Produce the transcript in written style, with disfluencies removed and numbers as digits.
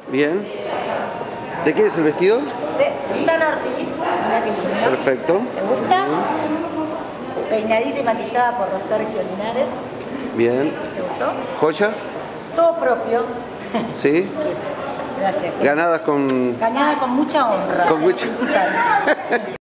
Bien. ¿De qué es el vestido? De Susana Ortiz, mira qué lindo. Perfecto. ¿Te gusta? Peinadita y maquillada por Sergio Linares. Bien. ¿Te gustó? ¿Joyas? Todo propio. Sí. Gracias. Ganadas con... Ganada con mucha honra. Con mucha... Total.